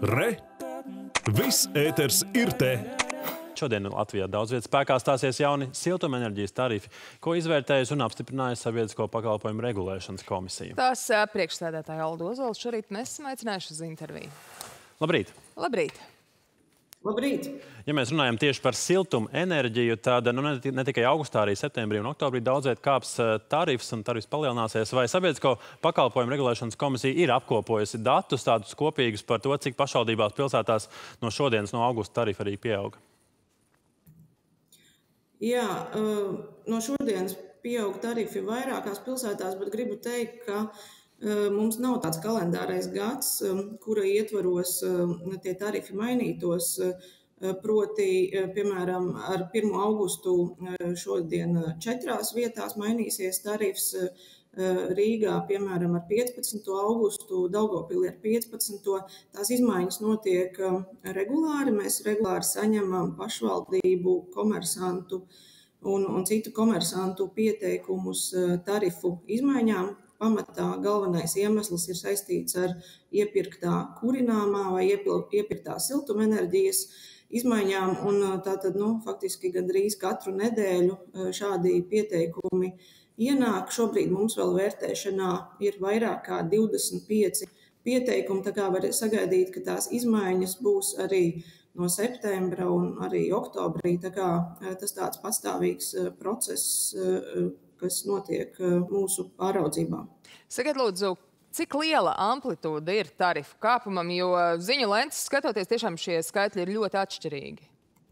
Re! Viss ēters ir te! Šodien Latvijā daudz vietas spēkā stāsies jauni siltumenerģijas tarifi, ko izvērtējusi un apstiprinājusi Sabiedrisko pakalpojumu regulēšanas komisija. Tās priekšsēdētāja Alda Ozols šorīt mēs esam aicinājuši uz interviju. Labrīt! Labrīt! Labrīt! Ja mēs runājam tieši par siltumenerģiju, tad ne tikai augustā, arī septembrī un oktobrī daudz viet kāps tarifs un tarifs palielināsies. Vai Sabiedrisko pakalpojumu regulēšanas komisija ir apkopojusi datus tādus kopīgus par to, cik pašvaldībās pilsētās no šodienas, no augusta tarifa arī pieauga? Jā, no šodienas pieaug tarifi vairākās pilsētās, bet gribu teikt, ka mums nav tāds kalendārais gads, kura ietvaros tie tarifi mainītos. Proti, piemēram, ar 1. augustu šodien 4 vietās mainīsies tarifs, Rīgā, piemēram, ar 15. augustu, Daugavpilī ar 15. Tās izmaiņas notiek regulāri. Mēs regulāri saņemam pašvaldību, komersantu un citu komersantu pieteikumus tarifu izmaiņām. Pamatā galvenais iemesls ir saistīts ar iepirktā kurināmā vai iepirktā siltumenerģijas izmaiņām. Un tātad, faktiski gandrīz katru nedēļu šādi pieteikumi ienāk. Šobrīd mums vēl vērtēšanā ir vairāk kā 25 pieteikumi, tā kā var sagaidīt, ka tās izmaiņas būs arī no septembra un arī oktobrī. Tā kā tas tāds pastāvīgs process, kas notiek mūsu pāraudzībā. Sakiet, lūdzu, cik liela amplitūda ir tarifu kāpumam, jo ziņu lences skatoties, tiešām šie skaitļi ir ļoti atšķirīgi?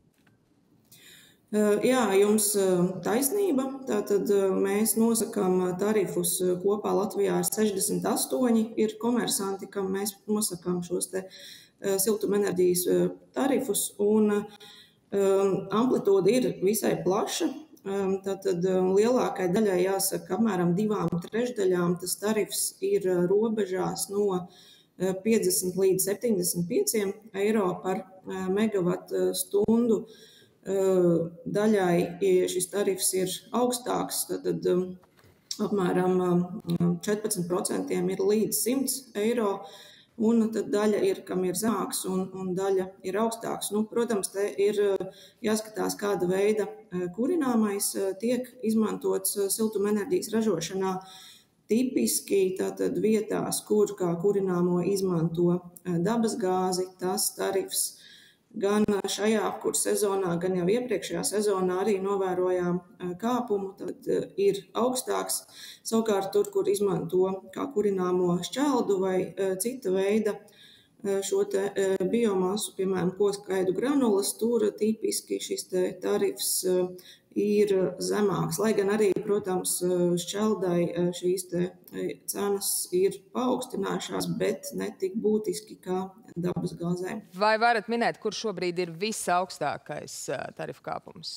Jā, jums taisnība. Tātad mēs nosakām tarifus kopā Latvijā ar 68 ir komersanti, kam mēs nosakām šos te siltumenerģijas tarifus, un amplitūda ir visai plaša. Tātad lielākai daļai jāsaka, apmēram 2/3 tas tarifs ir robežās no 50 līdz 75 eiro par megavatu stundu. Daļai šis tarifs ir augstāks, tad apmēram 14% ir līdz 100 eiro, un tad daļa ir, kam ir zemāks, un daļa ir augstāks. Protams, te ir jāskatās, kāda veida kurināmais tiek izmantots siltumenerģijas ražošanā. Tipiski tātad vietās, kur kā kurināmo izmanto dabasgāzi, tas tarifs gan šajā apkurss sezonā, gan jau iepriekšējā sezonā arī novērojām kāpumu, tad ir augstāks. Savukārt tur, kur izmanto kā kurināmo šķeldu vai cita veida šo te biomasu, piemēram, koskaidu granulas, tur tipiski šis te tarifs ir zemāks. Lai gan arī, protams, šķeldai šīs te cenas ir paaugstinājušās, bet ne tik būtiski kā dabasgāzē. Vai varat minēt, kur šobrīd ir visaugstākais tarifu kāpums?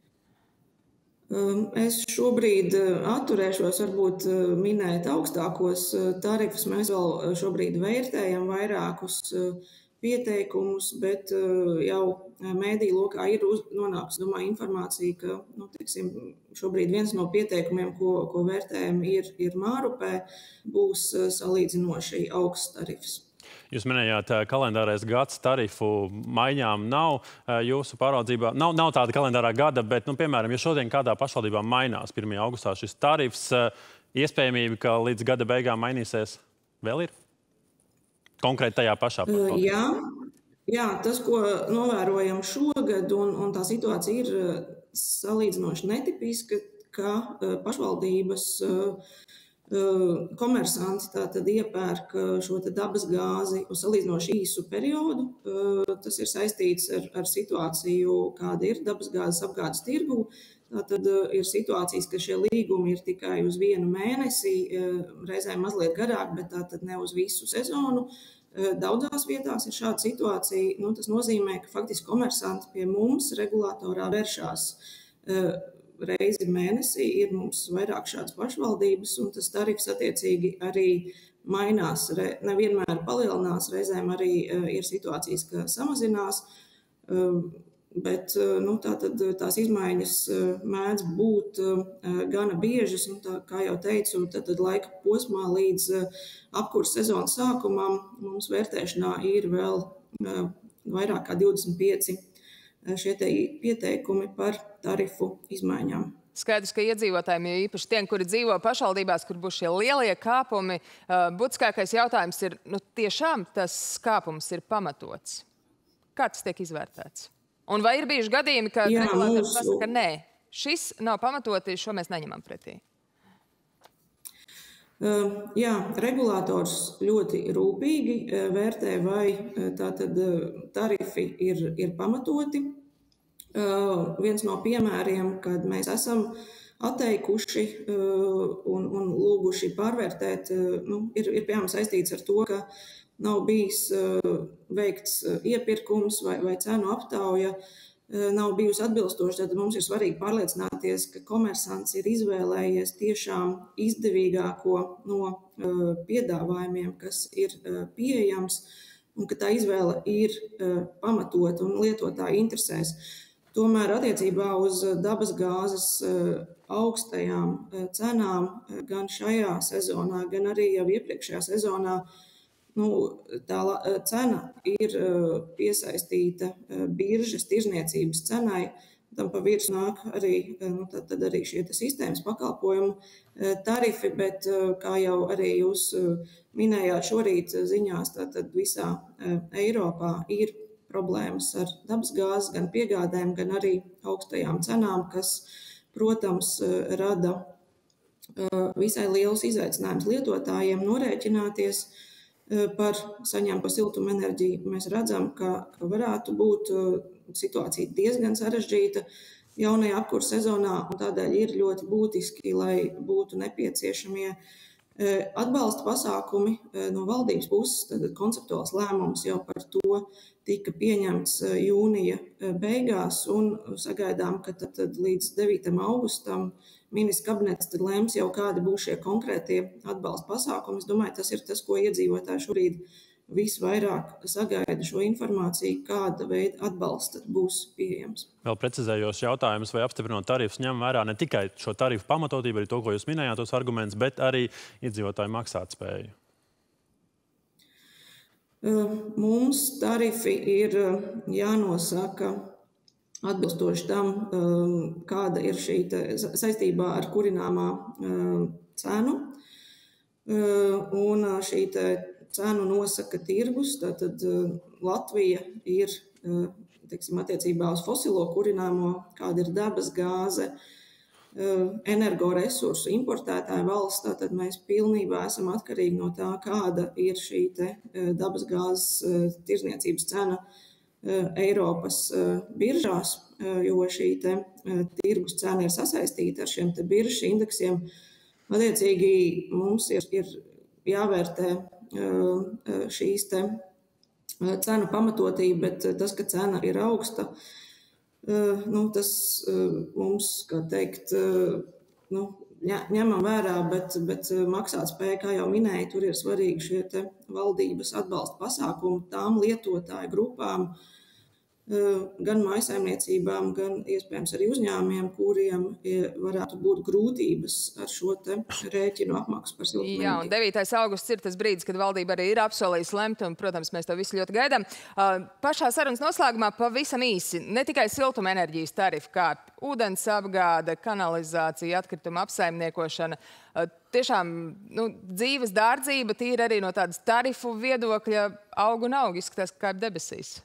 Es šobrīd atturēšos varbūt minēt augstākos tarifus. Mēs vēl šobrīd vērtējam vairākus pieteikumus, bet jau mēdīju lokā ir nonākusi, domāju, informācija, ka šobrīd viens no pieteikumiem, ko vērtējam, ir Mārupē, būs salīdzinoši augsts tarifs. Jūs minējāt, kalendārais gads tarifu maiņām nav jūsu pāraudzībā. Nav tāda kalendārā gada, bet, piemēram, ja šodien kādā pašvaldībā mainās 1. augustā šis tarifs, iespējamība, ka līdz gada beigām mainīsies, vēl ir? Konkrēti tajā pašā pašvaldībā. Jā, tas, ko novērojam šogad, un tā situācija ir salīdzinoši netipiska, ka pašvaldības komersanti tātad iepērk šo te dabasgāzi uz salīdzinoši īsu periodu. Tas ir saistīts ar situāciju, kāda ir dabasgāzes apgādes tirgū. Tātad ir situācijas, ka šie līgumi ir tikai uz 1 mēnesi, reizēm mazliet garāk, bet tātad ne uz visu sezonu. Daudzās vietās ir šāda situācija. Tas nozīmē, ka faktiski komersanti pie mums regulātorā vēršās reizi mēnesī. Ir mums vairāk šādas pašvaldības, un tas tarifs attiecīgi arī mainās. Nevienmēr palielinās, reizēm arī ir situācijas, ka samazinās. Bet tātad tās izmaiņas mēdz būt gana biežas, un kā jau teicu, tad laika posmā līdz apkurss sezonas sākumam mums vērtēšanā ir vēl vairāk kā 25 šie pieteikumi par tarifu izmaiņām. Skaidrs, ka iedzīvotājiem, jo īpaši tiem, kuri dzīvo pašvaldībās, kur būs šie lielie kāpumi, būtiskākais jautājums ir, tiešām tas kāpums ir pamatots. Kā tas tiek izvērtēts? Un vai ir bijuši gadījumi, ka regulātors pasaka, nē, šis nav pamatoti, šo mēs neņemam pretī? Jā, regulātors ļoti rūpīgi vērtē, vai tātad tarifi ir pamatoti. Viens no piemēriem, kad mēs esam atteikuši un lūguši pārvērtēt, ir piemēram saistīts ar to, ka nav bijis veikts iepirkums vai cenu aptauja, nav bijusi atbilstoša, tad mums ir svarīgi pārliecināties, ka komersants ir izvēlējies tiešām izdevīgāko no piedāvājumiem, kas ir pieejams, un ka tā izvēle ir pamatota un lietotāja interesēs. Tomēr attiecībā uz dabasgāzes augstajām cenām gan šajā sezonā, gan arī jau iepriekšējā sezonā tā cena ir piesaistīta biržas tirzniecības cenai. Tam pa virsmu nāk arī, tad arī šie sistēmas pakalpojumu tarifi, bet, kā jau arī jūs minējāt šorīt ziņās, tad visā Eiropā ir problēmas ar dabasgāzi, gan piegādēm, gan arī augstajām cenām, kas, protams, rada visai lielus izaicinājumus lietotājiem norēķināties par saņemto siltumenerģiju. Mēs redzam, ka varētu būt situācija diezgan sarežģīta jaunajā apkures sezonā, un tādēļ ir ļoti būtiski, lai būtu nepieciešamie atbalsta pasākumi no valdības puses. Tad konceptuāls lēmums jau par to tika pieņemts jūnija beigās, un sagaidām, ka tad līdz 9. augustam ministrs kabinets tad lems jau kādi būs šie konkrētie atbalsta pasākumi. Es domāju, tas ir tas, ko iedzīvotāji šorīt visvairāk sagaida šo informāciju, kāda veida atbalsts būs pieejams. Vēl precizējos jautājumus, vai apstiprinot tarifus ņem vērā ne tikai šo tarifu pamatotību, arī to, ko jūs minējāt, tos argumentus, bet arī iedzīvotāju maksātspēju. Mums tarifi ir jānosaka atbilstoši tam, kāda ir šī saistībā ar kurināmā cenu. Un šī cenu nosaka tirgus. Tātad Latvija ir, attiecībā uz fosilo kurināmo, kāda ir dabasgāze, energoresursu importētāja valsts, tātad mēs pilnībā esam atkarīgi no tā, kāda ir šī dabasgāzes tirzniecības cena Eiropas biržās, jo šī tirgus cena ir sasaistīta ar šiem biržas indeksiem. Attiecīgi mums ir jāvērtē šīs cenu pamatotība, bet tas, ka cena ir augsta, tas mums, kā teikt, ņemam vērā, bet maksātspēja, kā jau minēju, tur ir svarīgi šie valdības atbalsta pasākumi tām lietotāju grupām, gan mājsaimniecībām, gan iespējams arī uzņēmumiem, kuriem varētu būt grūtības ar šo rēķinu apmaksu par siltumenerģiju. Jā, un 9. augusts ir tas brīdis, kad valdība arī ir apsolījusi lemt, un, protams, mēs to visu ļoti gaidām. Pašā sarunas noslēgumā pavisam īsi, ne tikai siltumenerģijas tarifu kāp, ūdens apgāde, kanalizācija, atkrituma apsaimniekošana, tiešām dzīves dārdzība tīri arī no tādas tarifu viedokļa aug un aug, izskatās kā debesīs.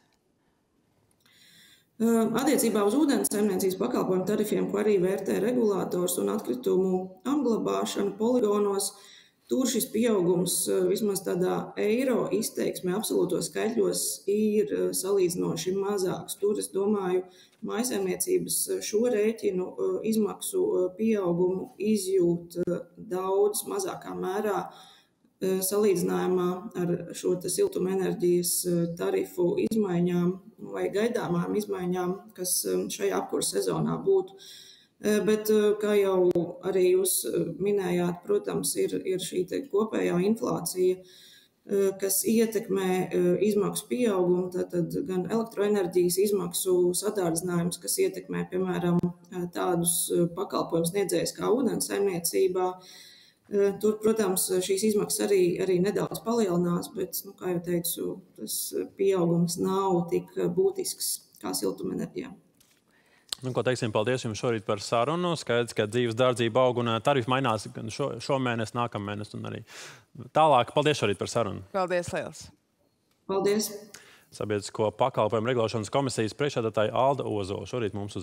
Attiecībā uz ūdens saimniecības pakalpojumu tarifiem, ko arī vērtē regulātors un atkritumu apglabāšanu poligonos, tur šis pieaugums vismaz tādā eiro izteiksmē absolūtos skaitļos ir salīdzinoši mazāks. Tur, es domāju, mājsaimniecības šo rēķinu izmaksu pieaugumu izjūt daudz mazākā mērā salīdzinājumā ar šo siltumenerģijas tarifu izmaiņām vai gaidāmām izmaiņām, kas šajā apkures sezonā būtu. Bet, kā jau arī jūs minējāt, protams, ir šī kopējā inflācija, kas ietekmē izmaksu pieaugumu, tad gan elektroenerģijas izmaksu sadārdzinājums, kas ietekmē, piemēram, tādus pakalpojumus sniedzējus kā ūdens saimniecībā, Tur, protams, šīs izmaksas arī nedaudz palielinās, bet, kā jau teicu, tas pieaugums nav tik būtisks kā siltumenerģijā. Ko teiksim, paldies jums šorīt par sarunu. Skaidrs, ka dzīves dārdzība aug un tarifi mainās gan šomēnes, nākamēnes un arī tālāk. Paldies šorīt par sarunu. Paldies liels. Paldies. Sabiedrisko pakalpojumu regulēšanas komisijas priekšsēdētāja Alda Ozola šorīt mums uz